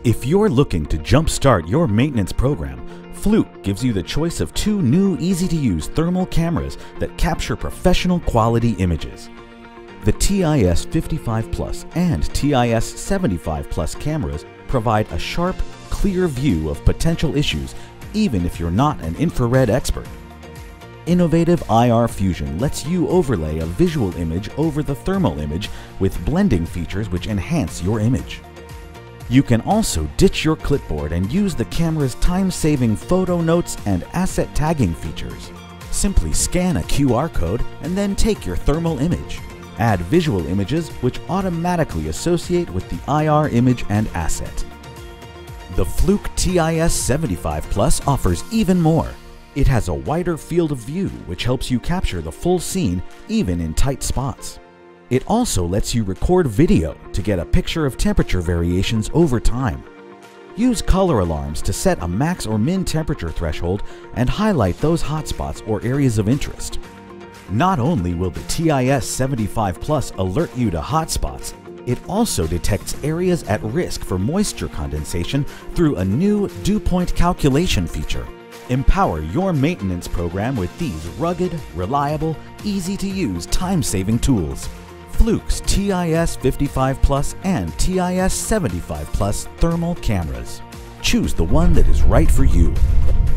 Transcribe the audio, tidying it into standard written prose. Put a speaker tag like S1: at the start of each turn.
S1: If you're looking to jumpstart your maintenance program, Fluke gives you the choice of two new easy-to-use thermal cameras that capture professional quality images. The TiS55 Plus and TiS75 Plus cameras provide a sharp, clear view of potential issues even if you're not an infrared expert. Innovative IR Fusion lets you overlay a visual image over the thermal image with blending features which enhance your image. You can also ditch your clipboard and use the camera's time-saving photo notes and asset tagging features. Simply scan a QR code and then take your thermal image. Add visual images which automatically associate with the IR image and asset. The Fluke TiS75 Plus offers even more. It has a wider field of view which helps you capture the full scene even in tight spots. It also lets you record video to get a picture of temperature variations over time. Use color alarms to set a max or min temperature threshold and highlight those hotspots or areas of interest. Not only will the TiS75 Plus alert you to hotspots, it also detects areas at risk for moisture condensation through a new dew point calculation feature. Empower your maintenance program with these rugged, reliable, easy-to-use, time-saving tools. Fluke's TiS55 Plus and TiS75 Plus thermal cameras. Choose the one that is right for you.